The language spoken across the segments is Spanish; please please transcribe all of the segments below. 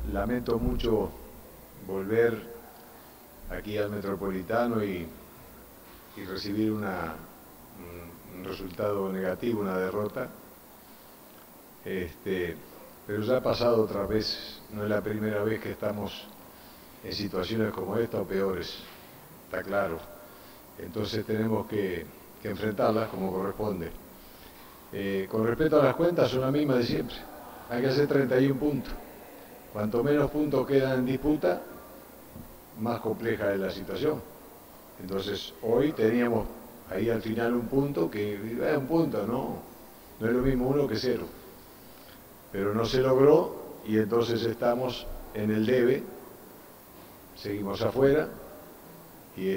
lamento mucho volver aquí al Metropolitano y recibir un resultado negativo, una derrota. Pero ya ha pasado otra vez, no es la primera vez que estamos en situaciones como esta o peores, está claro. Entonces tenemos que enfrentarlas como corresponde. Con respecto a las cuentas, son las mismas de siempre. Hay que hacer 31 puntos. Cuanto menos puntos quedan en disputa, más compleja es la situación. Entonces, hoy teníamos ahí al final un punto que es un punto, no es lo mismo 1 que 0. Pero no se logró y entonces estamos en el debe, seguimos afuera y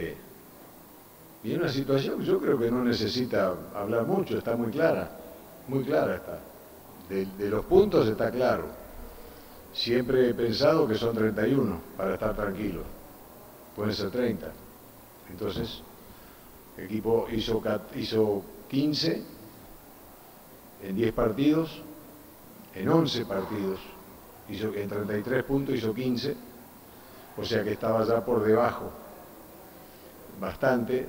en una situación que yo creo que no necesita hablar mucho, está muy clara está. De los puntos está claro. Siempre he pensado que son 31 para estar tranquilo, pueden ser 30. Entonces, el equipo hizo 15 en 10 partidos, en 11 partidos, en 33 puntos hizo 15, o sea que estaba ya por debajo bastante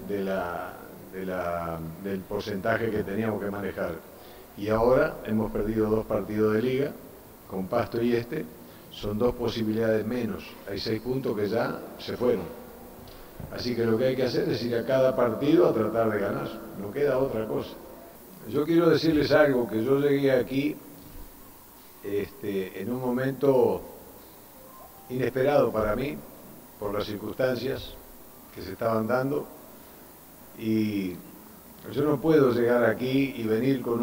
del porcentaje que teníamos que manejar. Y ahora hemos perdido 2 partidos de liga, con Pasto y son 2 posibilidades menos. Hay 6 puntos que ya se fueron. Así que lo que hay que hacer es ir a cada partido a tratar de ganar, no queda otra cosa. Yo quiero decirles algo, que yo llegué aquí en un momento inesperado para mí, por las circunstancias que se estaban dando, y yo no puedo llegar aquí y venir con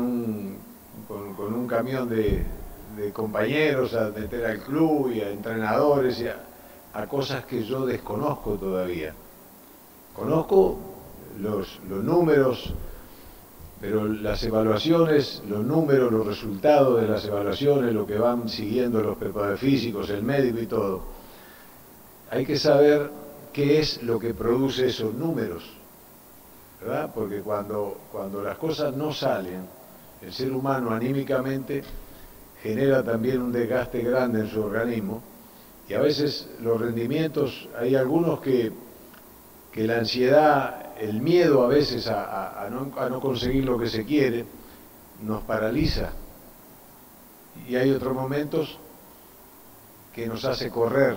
un camión de compañeros a meter al club y a entrenadores y a cosas que yo desconozco todavía. Conozco los números, pero las evaluaciones, los números, los resultados de las evaluaciones, lo que van siguiendo los preparadores físicos, el médico y todo, hay que saber qué es lo que produce esos números, ¿verdad? Porque cuando las cosas no salen, el ser humano anímicamente genera también un desgaste grande en su organismo, y a veces los rendimientos, hay algunos que la ansiedad, el miedo a veces a no conseguir lo que se quiere, nos paraliza. Y hay otros momentos que nos hace correr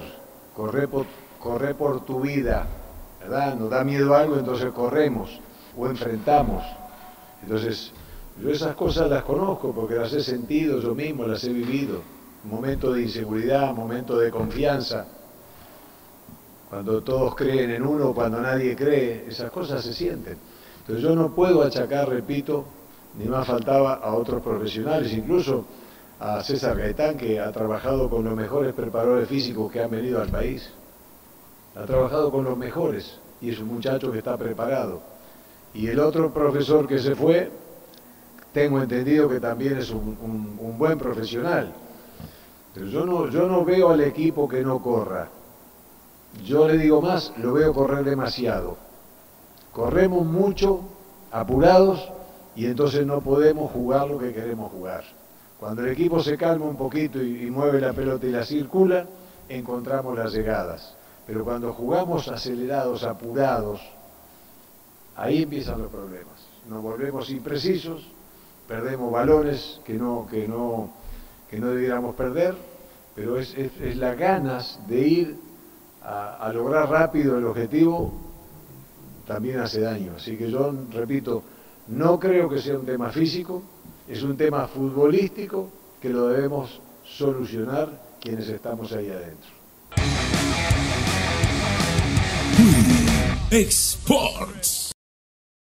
por tu vida, ¿verdad? Nos da miedo algo, entonces corremos o enfrentamos. Entonces, yo esas cosas las conozco porque las he sentido yo mismo, las he vivido. Momentos de inseguridad, momentos de confianza, cuando todos creen en uno, cuando nadie cree, esas cosas se sienten. Entonces yo no puedo achacar, repito, ni más faltaba, a otros profesionales, incluso a César Gaitán, que ha trabajado con los mejores preparadores físicos que han venido al país. Ha trabajado con los mejores y es un muchacho que está preparado. Y el otro profesor que se fue, tengo entendido que también es un buen profesional. Pero yo no veo al equipo que no corra. Yo le digo más, lo veo correr demasiado. Corremos mucho, apurados, y entonces no podemos jugar lo que queremos jugar. Cuando el equipo se calma un poquito y mueve la pelota y la circula, encontramos las llegadas. Pero cuando jugamos acelerados, apurados, ahí empiezan los problemas. Nos volvemos imprecisos, perdemos balones que no debiéramos perder, pero es las ganas de ir a lograr rápido el objetivo, también hace daño. Así que yo, repito, no creo que sea un tema físico, es un tema futbolístico que lo debemos solucionar quienes estamos ahí adentro. Exports.